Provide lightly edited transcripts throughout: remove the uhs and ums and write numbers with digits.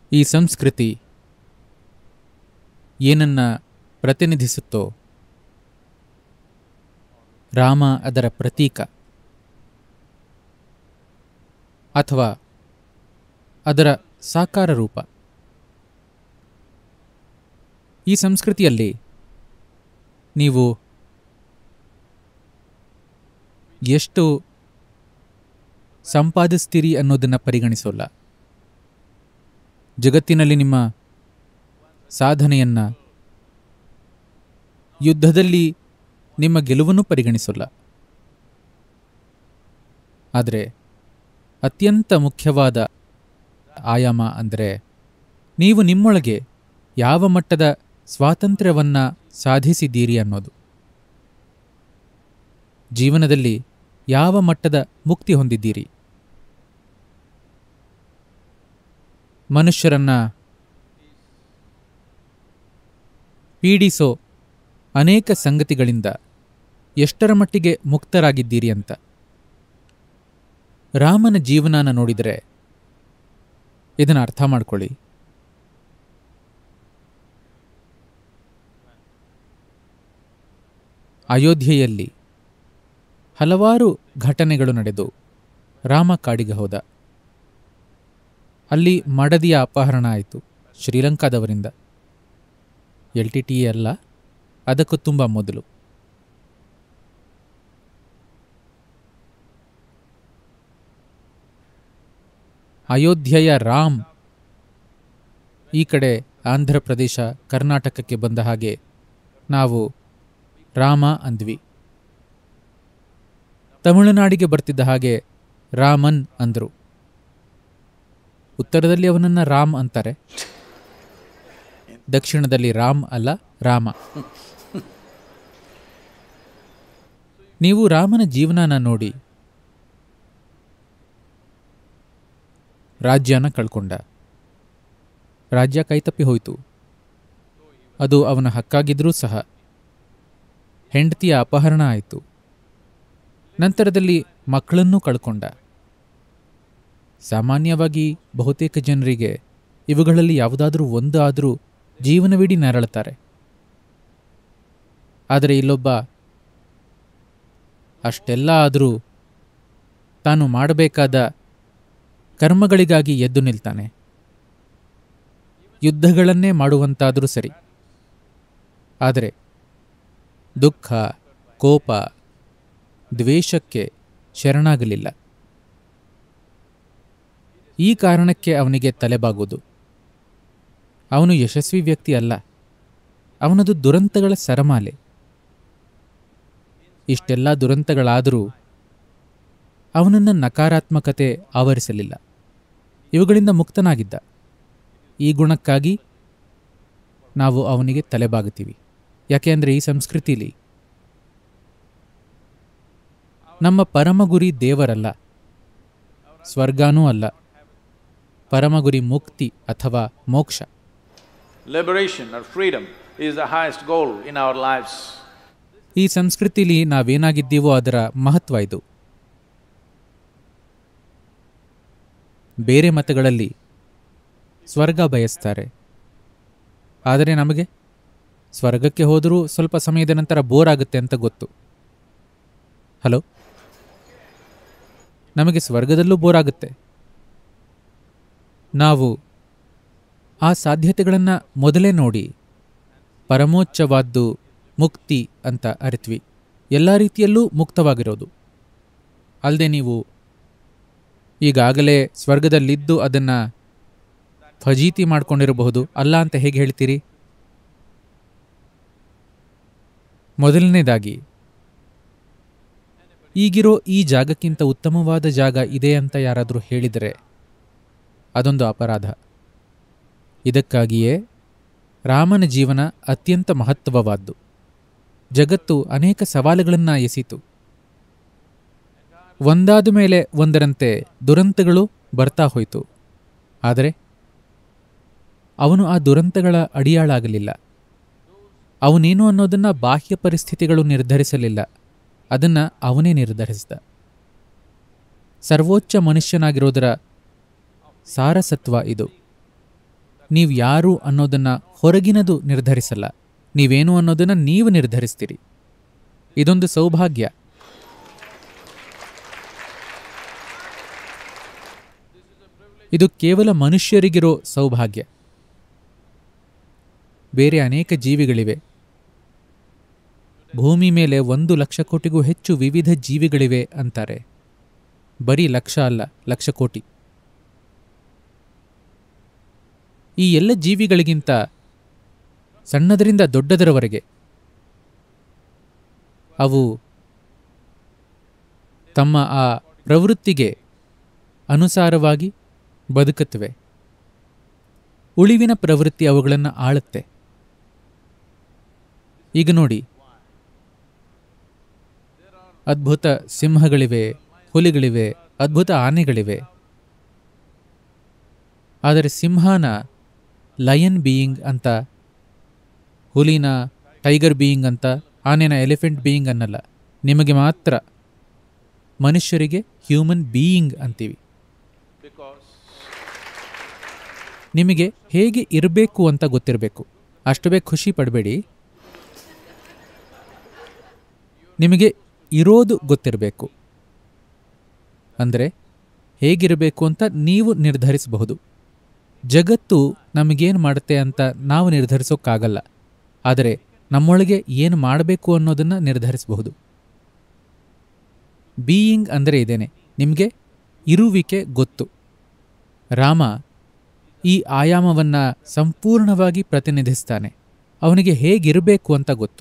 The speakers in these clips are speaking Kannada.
ಈ ಸಂಸ್ಕೃತಿ ಏನನ್ನ ಪ್ರತಿನಿಧಿಸುತ್ತೋ ರಾಮ ಅದರ ಪ್ರತೀಕ ಅಥವಾ ಅದರ ಸಾಕಾರ ರೂಪ. ಈ ಸಂಸ್ಕೃತಿಯಲ್ಲಿ ನೀವು ಎಷ್ಟು ಸಂಪಾದಿಸ್ತೀರಿ ಅನ್ನೋದನ್ನು ಪರಿಗಣಿಸೋಲ್ಲ. ಜಗತ್ತಿನಲ್ಲಿ ನಿಮ್ಮ ಸಾಧನೆಯನ್ನು, ಯುದ್ಧದಲ್ಲಿ ನಿಮ್ಮ ಗೆಲುವನ್ನು ಪರಿಗಣಿಸೋಲ್ಲ. ಆದರೆ ಅತ್ಯಂತ ಮುಖ್ಯವಾದ ಆಯಾಮ ಅಂದರೆ ನೀವು ನಿಮ್ಮೊಳಗೆ ಯಾವ ಮಟ್ಟದ ಸ್ವಾತಂತ್ರ್ಯವನ್ನು ಸಾಧಿಸಿದ್ದೀರಿ ಅನ್ನೋದು. ಜೀವನದಲ್ಲಿ ಯಾವ ಮಟ್ಟದ ಮುಕ್ತಿ ಹೊಂದಿದ್ದೀರಿ. ಮನುಷ್ಯರನ್ನ ಪೀಡಿಸೋ ಅನೇಕ ಸಂಗತಿಗಳಿಂದ ಎಷ್ಟರ ಮಟ್ಟಿಗೆ ಮುಕ್ತರಾಗಿದ್ದೀರಿ ಅಂತ. ರಾಮನ ಜೀವನನ ನೋಡಿದರೆ ಇದನ್ನು ಅರ್ಥ ಮಾಡ್ಕೊಳ್ಳಿ. ಅಯೋಧ್ಯೆಯಲ್ಲಿ ಹಲವಾರು ಘಟನೆಗಳು ನಡೆದು ರಾಮ ಕಾಡಿಗೆ ಹೋದ. ಅಲ್ಲಿ ಮಡದಿಯ ಅಪಹರಣ ಆಯಿತು ಶ್ರೀಲಂಕಾದವರಿಂದ. LTTE ಅಲ್ಲ, ಅದಕ್ಕೂ ತುಂಬ ಮೊದಲು. ಅಯೋಧ್ಯೆಯ ರಾಮ್ ಈ ಕಡೆ ಆಂಧ್ರ ಪ್ರದೇಶ, ಕರ್ನಾಟಕಕ್ಕೆ ಬಂದ ಹಾಗೆ ನಾವು ರಾಮ ಅಂದ್ವಿ. ತಮಿಳುನಾಡಿಗೆ ಬರ್ತಿದ್ದ ಹಾಗೆ ರಾಮನ್ ಅಂದರು. ಉತ್ತರದಲ್ಲಿ ಅವನನ್ನು ರಾಮ್ ಅಂತಾರೆ, ದಕ್ಷಿಣದಲ್ಲಿ ರಾಮ್ ಅಲ್ಲ, ರಾಮ. ನೀವು ರಾಮನ ಜೀವನನ ನೋಡಿ. ರಾಜ್ಯನ ಕಳ್ಕೊಂಡ. ರಾಜ್ಯ ಕೈತಪ್ಪಿ ಹೋಯಿತು. ಅದು ಅವನ ಹಕ್ಕಾಗಿದ್ರೂ ಸಹ ಹೆಂಡತಿಯ ಅಪಹರಣ ಆಯಿತು. ನಂತರದಲ್ಲಿ ಮಕ್ಕಳನ್ನೂ ಕಳ್ಕೊಂಡ. ಸಾಮಾನ್ಯವಾಗಿ ಬಹುತೇಕ ಜನರಿಗೆ ಇವುಗಳಲ್ಲಿ ಯಾವುದಾದ್ರೂ ಒಂದು ಆದರೂ ಜೀವನವಿಡೀ ನರಳುತ್ತಾರೆ. ಆದರೆ ಇಲ್ಲೊಬ್ಬ ಅಷ್ಟೆಲ್ಲ ಆದರೂ ತಾನು ಮಾಡಬೇಕಾದ ಕರ್ಮಗಳಿಗಾಗಿ ಎದ್ದು ನಿಲ್ತಾನೆ. ಯುದ್ಧಗಳನ್ನೇ ಮಾಡುವಂತಾದರೂ ಸರಿ. ಆದರೆ ದುಃಖ, ಕೋಪ, ದ್ವೇಷಕ್ಕೆ ಶರಣಾಗಲಿಲ್ಲ. ಈ ಕಾರಣಕ್ಕೆ ಅವನಿಗೆ ತಲೆಬಾಗುವುದು. ಅವನು ಯಶಸ್ವಿ ವ್ಯಕ್ತಿ ಅಲ್ಲ, ಅವನದು ದುರಂತಗಳ ಸರಮಾಲೆ. ಇಷ್ಟೆಲ್ಲ ದುರಂತಗಳಾದರೂ ಅವನನ್ನು ನಕಾರಾತ್ಮಕತೆ ಆವರಿಸಲಿಲ್ಲ. ಇವುಗಳಿಂದ ಮುಕ್ತನಾಗಿದ್ದ. ಈ ಗುಣಕ್ಕಾಗಿ ನಾವು ಅವನಿಗೆ ತಲೆಬಾಗುತ್ತೀವಿ. ಯಾಕೆ ಅಂದರೆ ಈ ಸಂಸ್ಕೃತಿಲಿ ನಮ್ಮ ಪರಮಗುರಿ ದೇವರಲ್ಲ, ಸ್ವರ್ಗಾನೂ ಅಲ್ಲ. ಪರಮಗುರಿ ಮುಕ್ತಿ ಅಥವಾ ಮೋಕ್ಷ. Liberation or freedom is the highest goal in our lives. ಈ ಸಂಸ್ಕೃತಿಲಿ ನಾವೇನಾಗಿದ್ದೀವೋ ಅದರ ಮಹತ್ವ ಇದು. ಬೇರೆ ಮತಗಳಲ್ಲಿ ಸ್ವರ್ಗ ಬಯಸ್ತಾರೆ. ಆದರೆ ನಮಗೆ ಸ್ವರ್ಗಕ್ಕೆ ಹೋದರೂ ಸ್ವಲ್ಪ ಸಮಯದ ನಂತರ ಬೋರ್ ಆಗುತ್ತೆ ಅಂತ ಗೊತ್ತು. ಹಲೋ, ನಮಗೆ ಸ್ವರ್ಗದಲ್ಲೂ ಬೋರ್ ಆಗುತ್ತೆ. ನಾವು ಆ ಸಾಧ್ಯತೆಗಳನ್ನು ಮೊದಲೇ ನೋಡಿ ಪರಮೋಚ್ಚವಾದ್ದು ಮುಕ್ತಿ ಅಂತ ಅರಿತ್ವಿ. ಎಲ್ಲ ರೀತಿಯಲ್ಲೂ ಮುಕ್ತವಾಗಿರೋದು. ಅಲ್ಲದೆ ನೀವು ಈಗಾಗಲೇ ಸ್ವರ್ಗದಲ್ಲಿದ್ದು ಅದನ್ನು ಫಜೀತಿ ಮಾಡ್ಕೊಂಡಿರಬಹುದು, ಅಲ್ಲ ಅಂತ ಹೇಗೆ ಹೇಳ್ತೀರಿ? ಮೊದಲನೇದಾಗಿ, ಈಗಿರೋ ಈ ಜಾಗಕ್ಕಿಂತ ಉತ್ತಮವಾದ ಜಾಗ ಇದೆ ಅಂತ ಯಾರಾದರೂ ಹೇಳಿದರೆ ಅದೊಂದು ಅಪರಾಧ. ಇದಕ್ಕಾಗಿಯೇ ರಾಮನ ಜೀವನ ಅತ್ಯಂತ ಮಹತ್ವವಾದ್ದು. ಜಗತ್ತು ಅನೇಕ ಸವಾಲುಗಳನ್ನು ಎಸೀತು. ಒಂದಾದ ಮೇಲೆ ಒಂದರಂತೆ ದುರಂತಗಳು ಬರ್ತಾ ಹೋಯಿತು. ಆದರೆ ಅವನು ಆ ದುರಂತಗಳ ಅಡಿಯಾಳಾಗಲಿಲ್ಲ. ಅವನೇನು ಅನ್ನೋದನ್ನು ಬಾಹ್ಯ ಪರಿಸ್ಥಿತಿಗಳು ನಿರ್ಧರಿಸಲಿಲ್ಲ, ಅದನ್ನು ಅವನೇ ನಿರ್ಧರಿಸಿದ. ಸರ್ವೋಚ್ಚ ಮನುಷ್ಯನಾಗಿರೋದರ ಸಾರಸತ್ವ ಇದು. ನೀವು ಯಾರು ಅನ್ನೋದನ್ನ ಹೊರಗಿನದು ನಿರ್ಧರಿಸಲ್ಲ, ನೀವೇನು ಅನ್ನೋದನ್ನ ನೀವು ನಿರ್ಧರಿಸ್ತೀರಿ. ಇದೊಂದು ಸೌಭಾಗ್ಯ. ಇದು ಕೇವಲ ಮನುಷ್ಯರಿಗಿರೋ ಸೌಭಾಗ್ಯ. ಬೇರೆ ಅನೇಕ ಜೀವಿಗಳಿವೆ. ಭೂಮಿ ಮೇಲೆ 1,00,000 ಕೋಟಿಗೂ ಹೆಚ್ಚು ವಿವಿಧ ಜೀವಿಗಳಿವೆ ಅಂತಾರೆ. ಬರೀ ಲಕ್ಷ ಅಲ್ಲ, 1,00,000 ಕೋಟಿ. ಈ ಎಲ್ಲ ಜೀವಿಗಳಿಗಿಂತ ಸಣ್ಣದರಿಂದ ದೊಡ್ಡದರವರೆಗೆ ಅವು ತಮ್ಮ ಆ ಪ್ರವೃತ್ತಿಗೆ ಅನುಸಾರವಾಗಿ ಬದುಕುತ್ತವೆ. ಉಳಿವಿನ ಪ್ರವೃತ್ತಿ ಅವುಗಳನ್ನು ಆಳುತ್ತೆ. ಈಗ ನೋಡಿ, ಅದ್ಭುತ ಸಿಂಹಗಳಿವೆ, ಹುಲಿಗಳಿವೆ, ಅದ್ಭುತ ಆನೆಗಳಿವೆ. ಆದರೆ ಸಿಂಹನ ಲಯನ್ ಬೀಯಿಂಗ್ ಅಂತ, ಹುಲಿನ ಟೈಗರ್ ಬೀಯಿಂಗ್ ಅಂತ, ಆನೆನ ಎಲಿಫೆಂಟ್ ಬೀಯಿಂಗ್ ಅನ್ನಲ್ಲ. ನಿಮಗೆ ಮಾತ್ರ, ಮನುಷ್ಯರಿಗೆ ಹ್ಯೂಮನ್ ಬೀಯಿಂಗ್ ಅಂತೀವಿ. ನಿಮಗೆ ಹೇಗೆ ಇರಬೇಕು ಅಂತ ಗೊತ್ತಿರಬೇಕು. ಅಷ್ಟು ಬೇಗ ಖುಷಿ ಪಡಬೇಡಿ. ನಿಮಗೆ ಇರೋದು ಗೊತ್ತಿರಬೇಕು. ಅಂದರೆ ಹೇಗಿರಬೇಕು ಅಂತ ನೀವು ನಿರ್ಧರಿಸಬಹುದು. ಜಗತ್ತು ನಮಗೇನು ಮಾಡುತ್ತೆ ಅಂತ ನಾವು ನಿರ್ಧರಿಸೋಕ್ಕಾಗಲ್ಲ. ಆದರೆ ನಮ್ಮೊಳಗೆ ಏನು ಮಾಡಬೇಕು ಅನ್ನೋದನ್ನು ನಿರ್ಧರಿಸಬಹುದು. ಬೀಯಿಂಗ್ ಅಂದರೆ ಇದೇನೆ, ನಿಮಗೆ ಇರುವಿಕೆ ಗೊತ್ತು. ರಾಮ ಈ ಆಯಾಮವನ್ನು ಸಂಪೂರ್ಣವಾಗಿ ಪ್ರತಿನಿಧಿಸ್ತಾನೆ. ಅವನಿಗೆ ಹೇಗಿರಬೇಕು ಅಂತ ಗೊತ್ತು.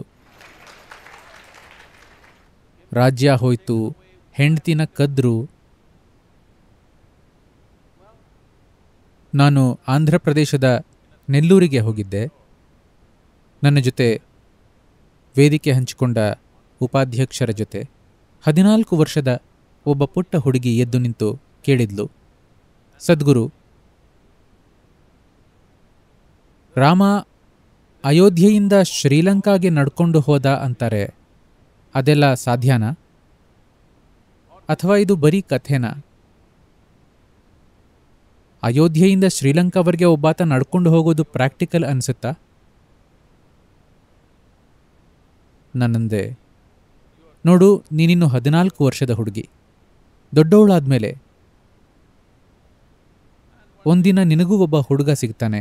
ರಾಜ್ಯ ಹೋಯ್ತು, ಹೆಂಡತಿನ ಕದ್ರು. ನಾನು ಆಂಧ್ರ ಪ್ರದೇಶದ ನೆಲ್ಲೂರಿಗೆ ಹೋಗಿದ್ದೆ. ನನ್ನ ಜೊತೆ ವೇದಿಕೆ ಹಂಚಿಕೊಂಡ ಉಪಾಧ್ಯಕ್ಷರ ಜೊತೆ 14 ವರ್ಷದ ಒಬ್ಬ ಪುಟ್ಟ ಹುಡುಗಿ ಎದ್ದು ನಿಂತು ಕೇಳಿದ್ಲು, ಸದ್ಗುರು, ರಾಮ ಅಯೋಧ್ಯೆಯಿಂದ ಶ್ರೀಲಂಕಾಗೆ ನಡ್ಕೊಂಡು ಹೋದ ಅಂತಾರೆ, ಅದೆಲ್ಲ ಸಾಧ್ಯನಾ? ಅಥವಾ ಇದು ಬರೀ ಕಥೆನಾ? ಅಯೋಧ್ಯೆಯಿಂದ ಶ್ರೀಲಂಕಾವರೆಗೆ ಒಬ್ಬಾತ ನಡ್ಕೊಂಡು ಹೋಗೋದು ಪ್ರಾಕ್ಟಿಕಲ್ ಅನ್ಸುತ್ತಾ? ನನ್ನಂದೆ, ನೋಡು, ನೀನಿನ್ನು 14 ವರ್ಷದ ಹುಡುಗಿ. ದೊಡ್ಡವಳಾದ್ಮೇಲೆ ಒಂದಿನ ನಿನಗೂ ಒಬ್ಬ ಹುಡುಗ ಸಿಗ್ತಾನೆ.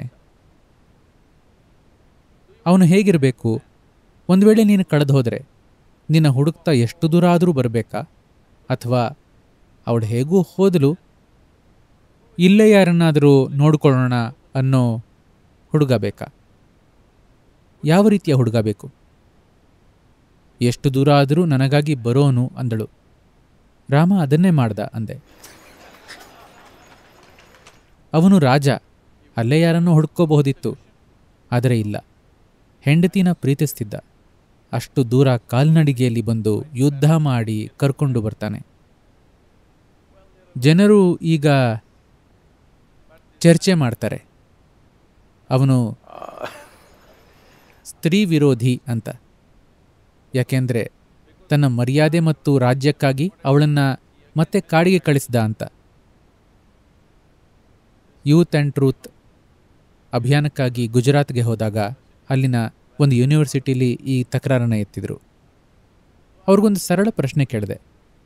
ಅವನು ಹೇಗಿರಬೇಕು? ಒಂದು ವೇಳೆ ನೀನು ಕಳೆದು ಹೋದರೆ ನಿನ್ನ ಹುಡುಕ್ತಾ ಎಷ್ಟು ದೂರ ಆದರೂ ಬರಬೇಕಾ? ಅಥವಾ ಅವಳು ಹೇಗೂ ಹೋದಲು, ಇಲ್ಲೇ ಯಾರನ್ನಾದರೂ ನೋಡ್ಕೊಳ್ಳೋಣ ಅನ್ನೋ ಹುಡುಗ ಬೇಕಾ? ಯಾವ ರೀತಿಯ ಹುಡುಗ ಬೇಕು? ಎಷ್ಟು ದೂರ ಆದರೂ ನನಗಾಗಿ ಬರೋನು ಅಂದಳು. ರಾಮ ಅದನ್ನೇ ಮಾಡ್ದ ಅಂದೆ. ಅವನು ರಾಜ, ಅಲ್ಲೇ ಯಾರನ್ನೂ ಹುಡುಕೋಬಹುದಿತ್ತು. ಆದರೆ ಇಲ್ಲ, ಹೆಂಡತಿನ ಪ್ರೀತಿಸ್ತಿದ್ದ. ಅಷ್ಟು ದೂರ ಕಾಲ್ನಡಿಗೆಯಲ್ಲಿ ಬಂದು ಯುದ್ಧ ಮಾಡಿ ಕರ್ಕೊಂಡು ಬರ್ತಾನೆ. ಜನರು ಈಗ ಚರ್ಚೆ ಮಾಡ್ತಾರೆ, ಅವನು ಸ್ತ್ರೀ ವಿರೋಧಿ ಅಂತ. ಯಾಕೆಂದ್ರೆ ತನ್ನ ಮರ್ಯಾದೆ ಮತ್ತು ರಾಜ್ಯಕ್ಕಾಗಿ ಅವಳನ್ನ ಮತ್ತೆ ಕಾಡಿಗೆ ಕಳಿಸಿದ ಅಂತ. ಯೂತ್ ಆ್ಯಂಡ್ ಟ್ರೂತ್ ಅಭಿಯಾನಕ್ಕಾಗಿ ಗುಜರಾತ್ಗೆ ಹೋದಾಗ ಅಲ್ಲಿನ ಒಂದು ಯೂನಿವರ್ಸಿಟಿಲಿ ಈ ತಕರಾರನ್ನು ಎತ್ತಿದ್ರು. ಅವ್ರಿಗೊಂದು ಸರಳ ಪ್ರಶ್ನೆ ಕೇಳಿದೆ.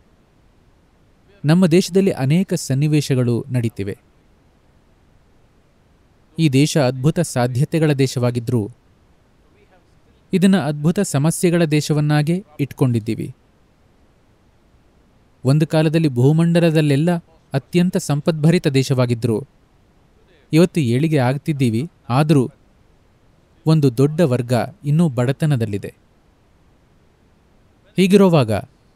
ನಮ್ಮ ದೇಶದಲ್ಲಿ ಅನೇಕ ಸನ್ನಿವೇಶಗಳು ನಡೀತಿವೆ. ಈ ದೇಶ ಅದ್ಭುತ ಸಾಧ್ಯತೆಗಳ ದೇಶವಾಗಿದ್ರೂ ಇದನ್ನು ಅದ್ಭುತ ಸಮಸ್ಯೆಗಳ ದೇಶವನ್ನಾಗೇ ಇಟ್ಕೊಂಡಿದ್ದೀವಿ. ಒಂದು ಕಾಲದಲ್ಲಿ ಭೂಮಂಡಲದಲ್ಲೆಲ್ಲ ಅತ್ಯಂತ ಸಂಪದ್ಭರಿತ ದೇಶವಾಗಿದ್ದರೂ ಇವತ್ತು ಏಳಿಗೆ ಆಗ್ತಿದ್ದೀವಿ. ಆದರೂ ಒಂದು ದೊಡ್ಡ ವರ್ಗ ಇನ್ನೂ ಬಡತನದಲ್ಲಿದೆ. ಹೀಗಿರುವಾಗ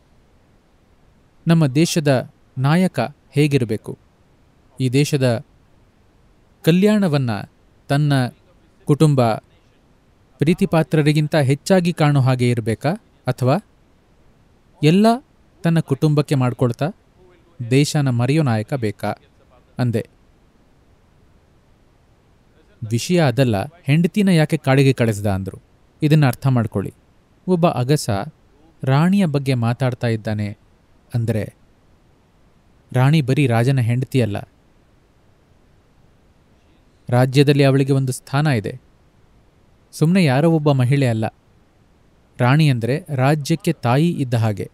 ನಮ್ಮ ದೇಶದ ನಾಯಕ ಹೇಗಿರಬೇಕು? ಈ ದೇಶದ ಕಲ್ಯಾಣವನ್ನ ತನ್ನ ಕುಟುಂಬ, ಪ್ರೀತಿಪಾತ್ರರಿಗಿಂತ ಹೆಚ್ಚಾಗಿ ಕಾಣೋ ಹಾಗೆ ಇರಬೇಕಾ? ಅಥವಾ ಎಲ್ಲ ತನ್ನ ಕುಟುಂಬಕ್ಕೆ ಮಾಡ್ಕೊಳ್ತಾ ದೇಶನ ಮರೆಯೋ ನಾಯಕ ಬೇಕಾ ಅಂದೆ. ವಿಷಯ ಅದಲ್ಲ, ಹೆಂಡತಿನ ಯಾಕೆ ಕಾಡಿಗೆ ಕಳಿಸ್ದ ಅಂದ್ರು. ಇದನ್ನು ಅರ್ಥ ಮಾಡ್ಕೊಳ್ಳಿ. ಒಬ್ಬ ಅಗಸ ರಾಣಿಯ ಬಗ್ಗೆ ಮಾತಾಡ್ತಾ ಇದ್ದಾನೆ ಅಂದರೆ ರಾಣಿ ಬರೀ ರಾಜನ ಹೆಂಡತಿಯಲ್ಲ. ರಾಜ್ಯದಲ್ಲಿ ಅವಳಿಗೆ ಒಂದು ಸ್ಥಾನ ಇದೆ. ಸುಮ್ಮನೆ ಯಾರೋ ಒಬ್ಬ ಮಹಿಳೆ ಅಲ್ಲ. ರಾಣಿ ಅಂದರೆ ರಾಜ್ಯಕ್ಕೆ ತಾಯಿ ಇದ್ದ ಹಾಗೆ.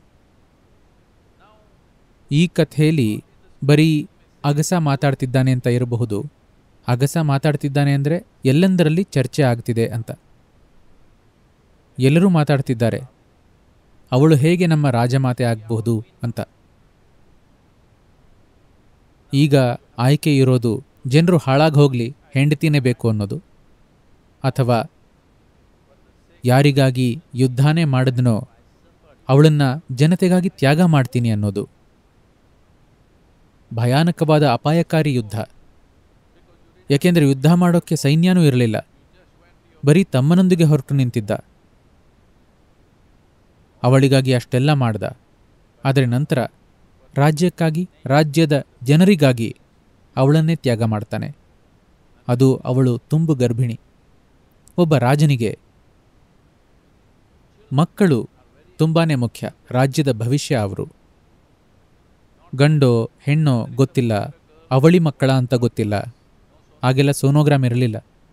ಈ ಕಥೆಯಲ್ಲಿ ಬರೀ ಅಗಸ ಮಾತಾಡ್ತಿದ್ದಾನೆ ಅಂತ ಇರಬಹುದು. ಅಗಸ ಮಾತಾಡ್ತಿದ್ದಾನೆ ಅಂದರೆ ಎಲ್ಲೆಂದರಲ್ಲಿ ಚರ್ಚೆ ಆಗ್ತಿದೆ ಅಂತ. ಎಲ್ಲರೂ ಮಾತಾಡ್ತಿದ್ದಾರೆ, ಅವಳು ಹೇಗೆ ನಮ್ಮ ರಾಜಮಾತೆ ಆಗಬಹುದು ಅಂತ. ಈಗ ಆಯ್ಕೆ ಇರೋದು ಜನರು ಹಾಳಾಗಿ ಹೋಗ್ಲಿ, ಹೆಂಡತಿನೇ ಬೇಕು ಅನ್ನೋದು, ಅಥವಾ ಯಾರಿಗಾಗಿ ಯುದ್ಧನೇ ಮಾಡಿದ್ನೋ ಅವಳನ್ನ ಜನತೆಗಾಗಿ ತ್ಯಾಗ ಮಾಡ್ತೀನಿ ಅನ್ನೋದು. ಭಯಾನಕವಾದ ಅಪಾಯಕಾರಿ ಯುದ್ಧ. ಯಾಕೆಂದರೆ ಯುದ್ಧ ಮಾಡೋಕ್ಕೆ ಸೈನ್ಯನೂ ಇರಲಿಲ್ಲ, ಬರೀ ತಮ್ಮನೊಂದಿಗೆ ಹೊರಟು ನಿಂತಿದ್ದ. ಅವಳಿಗಾಗಿ ಅಷ್ಟೆಲ್ಲ ಮಾಡ್ದ. ಆದರೆ ನಂತರ ರಾಜ್ಯಕ್ಕಾಗಿ, ರಾಜ್ಯದ ಜನರಿಗಾಗಿ ಅವಳನ್ನೇ ತ್ಯಾಗ ಮಾಡ್ತಾನೆ. ಅದು ಅವಳು ತುಂಬು ಗರ್ಭಿಣಿ. ಒಬ್ಬ ರಾಜನಿಗೆ ಮಕ್ಕಳು ತುಂಬಾನೇ ಮುಖ್ಯ. ರಾಜ್ಯದ ಭವಿಷ್ಯ ಅವರು. ಗಂಡೋ ಹೆಣ್ಣೋ ಗೊತ್ತಿಲ್ಲ, ಅವಳಿ ಮಕ್ಕಳ ಅಂತ ಗೊತ್ತಿಲ್ಲ. ಆಗೆಲ್ಲ ಸೋನೋಗ್ರಾಮ್ ಇರಲಿಲ್ಲ.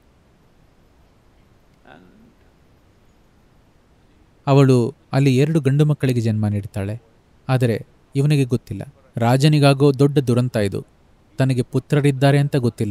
ಅವಳು ಅಲ್ಲಿ 2 ಗಂಡು ಮಕ್ಕಳಿಗೆ ಜನ್ಮ ನೀಡ್ತಾಳೆ. ಆದರೆ ಇವನಿಗೆ ಗೊತ್ತಿಲ್ಲ. ರಾಜನಿಗಾಗೋ ದೊಡ್ಡ ದುರಂತ ಇದು. ತನಗೆ ಪುತ್ರರಿದ್ದಾರೆ ಅಂತ ಗೊತ್ತಿಲ್ಲ.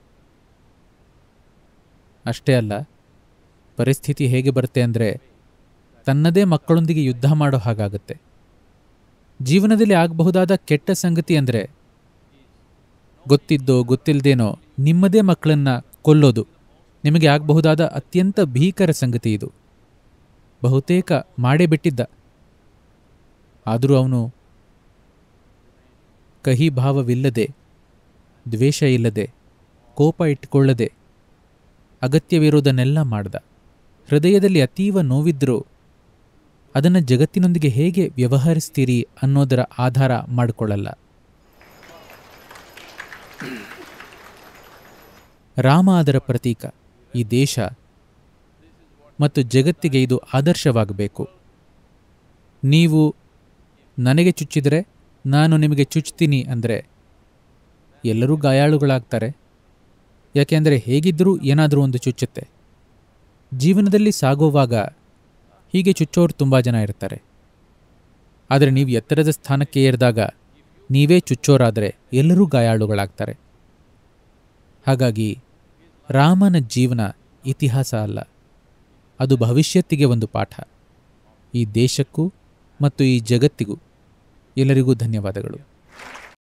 ಅಷ್ಟೇ ಅಲ್ಲ, ಪರಿಸ್ಥಿತಿ ಹೇಗೆ ಬರುತ್ತೆ ಅಂದರೆ ತನ್ನದೇ ಮಕ್ಕಳೊಂದಿಗೆ ಯುದ್ಧ ಮಾಡೋ ಹಾಗಾಗುತ್ತೆ. ಜೀವನದಲ್ಲಿ ಆಗಬಹುದಾದ ಕೆಟ್ಟ ಸಂಗತಿ ಅಂದರೆ ಗೊತ್ತಿದ್ದೋ ಗೊತ್ತಿಲ್ಲದೇನೋ ನಿಮ್ಮದೇ ಮಕ್ಕಳನ್ನ ಕೊಲ್ಲೋದು. ನಿಮಗೆ ಆಗಬಹುದಾದ ಅತ್ಯಂತ ಭೀಕರ ಸಂಗತಿ ಇದು. ಬಹುತೇಕ ಮಾಡೇ ಬಿಟ್ಟಿದ್ದ. ಆದರೂ ಅವನು ಕಹಿ ಭಾವವಿಲ್ಲದೆ, ದ್ವೇಷ ಇಲ್ಲದೆ, ಕೋಪ ಇಟ್ಟುಕೊಳ್ಳದೆ ಅಗತ್ಯವಿರೋದನ್ನೆಲ್ಲ ಮಾಡ್ದ. ಹೃದಯದಲ್ಲಿ ಅತೀವ ನೋವಿದ್ರೂ ಅದನ್ನು ಜಗತ್ತಿನೊಂದಿಗೆ ಹೇಗೆ ವ್ಯವಹರಿಸ್ತೀರಿ ಅನ್ನೋದರ ಆಧಾರ ಮಾಡಿಕೊಳ್ಳಲ್ಲ. ರಾಮ ಅದರ ಪ್ರತೀಕ. ಈ ದೇಶ ಮತ್ತು ಜಗತ್ತಿಗೆ ಇದು ಆದರ್ಶವಾಗಬೇಕು. ನೀವು ನನಗೆ ಚುಚ್ಚಿದರೆ ನಾನು ನಿಮಗೆ ಚುಚ್ತೀನಿ ಅಂದರೆ ಎಲ್ಲರೂ ಗಾಯಾಳುಗಳಾಗ್ತಾರೆ. ಯಾಕೆಂದರೆ ಹೇಗಿದ್ದರೂ ಏನಾದರೂ ಒಂದು ಚುಚ್ಚುತ್ತೆ. ಜೀವನದಲ್ಲಿ ಸಾಗುವಾಗ ಹೀಗೆ ಚುಚ್ಚೋರು ತುಂಬ ಜನ ಇರ್ತಾರೆ. ಆದರೆ ನೀವು ಎತ್ತರದ ಸ್ಥಾನಕ್ಕೆ ಏರಿದಾಗ ನೀವೇ ಚುಚ್ಚೋರಾದರೆ ಎಲ್ಲರೂ ಗಾಯಾಳುಗಳಾಗ್ತಾರೆ. ಹಾಗಾಗಿ ರಾಮನ ಜೀವನ ಇತಿಹಾಸ ಅಲ್ಲ, ಅದು ಭವಿಷ್ಯತ್ತಿಗೆ ಒಂದು ಪಾಠ. ಈ ದೇಶಕ್ಕೂ ಮತ್ತು ಈ ಜಗತ್ತಿಗೂ ಎಲ್ಲರಿಗೂ ಧನ್ಯವಾದಗಳು.